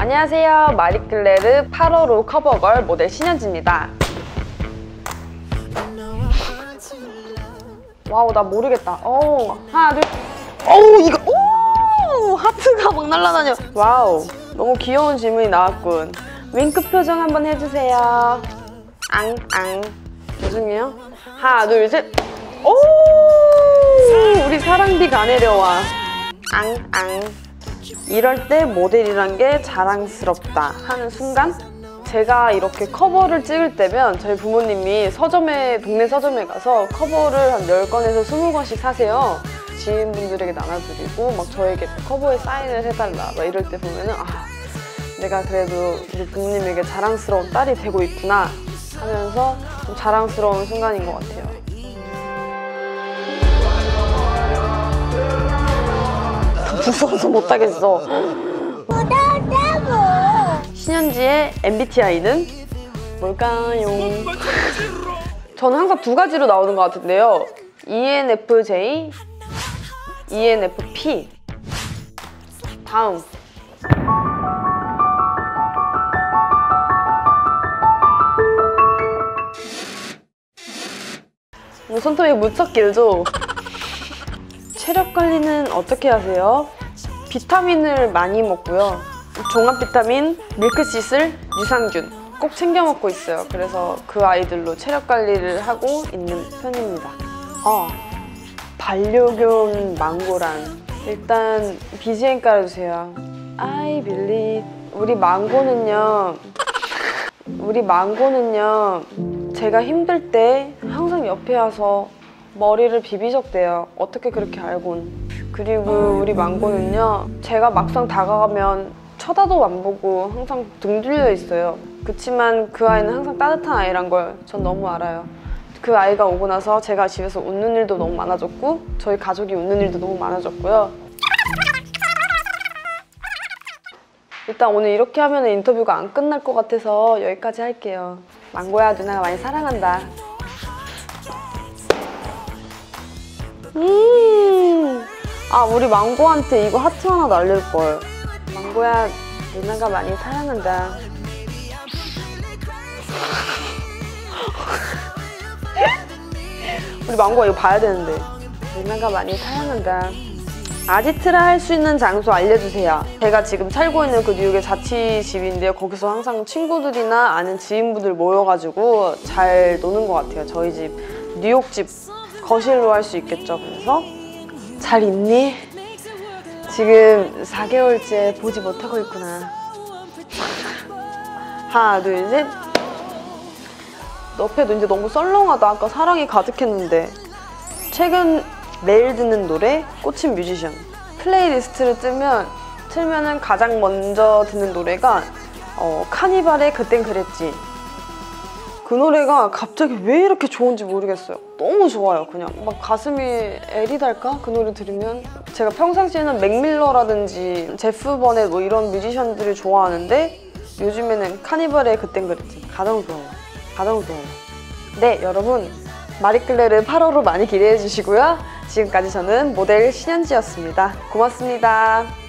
안녕하세요. 마리클레르 8월호 커버걸 모델 신현지입니다. 와우, 나 모르겠다. 하나, 둘. 이거. 하트가 막 날아다녀. 와우, 너무 귀여운 질문이 나왔군. 윙크 표정 한번 해주세요. 앙앙. 죄송해요. 하나, 둘, 셋. 우리 사랑비가 내려와. 앙앙. 이럴 때 모델이란 게 자랑스럽다 하는 순간, 제가 이렇게 커버를 찍을 때면 저희 부모님이 동네 서점에 가서 커버를 한 10권에서 20권씩 사세요. 지인분들에게 나눠드리고 막 저에게 커버에 사인을 해달라 막 이럴 때 보면은 내가 그래도 우리 부모님에게 자랑스러운 딸이 되고 있구나 하면서 좀 자랑스러운 순간인 것 같아요. 무서워서 못하겠어. 신현지의 MBTI는 뭘까요? 저는 항상 두 가지로 나오는 것 같은데요. ENFJ, ENFP. 다음. 손톱이 무척 길죠? 체력 관리는 어떻게 하세요? 비타민을 많이 먹고요. 종합 비타민, 밀크시슬, 유산균 꼭 챙겨 먹고 있어요. 그래서 그 아이들로 체력 관리를 하고 있는 편입니다. 반려견 망고란. 일단 BGM 깔아주세요. I believe. 우리 망고는요 제가 힘들 때 항상 옆에 와서 머리를 비비적대요. 어떻게 그렇게 알곤. 그리고 우리 망고는요 제가 막상 다가가면 쳐다도 안 보고 항상 등 들려 있어요. 그치만 그 아이는 항상 따뜻한 아이란 걸 전 너무 알아요. 그 아이가 오고 나서 제가 집에서 웃는 일도 너무 많아졌고 저희 가족이 웃는 일도 너무 많아졌고요. 일단 오늘 이렇게 하면 인터뷰가 안 끝날 것 같아서 여기까지 할게요. 망고야, 누나가 많이 사랑한다. 우리 망고한테 이거 하트 하나 날릴걸. 망고야, 누나가 많이 사랑한다. 우리 망고가 이거 봐야 되는데. 누나가 많이 사랑한다. 아지트라 할 수 있는 장소 알려주세요. 제가 지금 살고 있는 그 뉴욕의 자취집인데요. 거기서 항상 친구들이나 아는 지인분들 모여가지고 잘 노는 것 같아요. 저희 집, 뉴욕집 거실로 할 수 있겠죠. 그래서 잘 있니? 지금 4개월째 보지 못하고 있구나. 하나, 둘, 셋. 옆에도 이제 너무 썰렁하다. 아까 사랑이 가득했는데. 최근 매일 듣는 노래, 꽂힌 뮤지션. 플레이리스트를 틀면은 가장 먼저 듣는 노래가 카니발의 그땐 그랬지. 그 노래가 갑자기 왜 이렇게 좋은지 모르겠어요. 너무 좋아요. 그냥 막 가슴이 애리달까? 그 노래 들으면. 제가 평상시에는 맥밀러라든지 제프 버넷 뭐 이런 뮤지션들을 좋아하는데 요즘에는 카니발의 그땐 그랬지. 가장 좋아요. 가장 좋아요. 네, 여러분 마리클레르 8월호 많이 기대해 주시고요. 지금까지 저는 모델 신현지였습니다. 고맙습니다.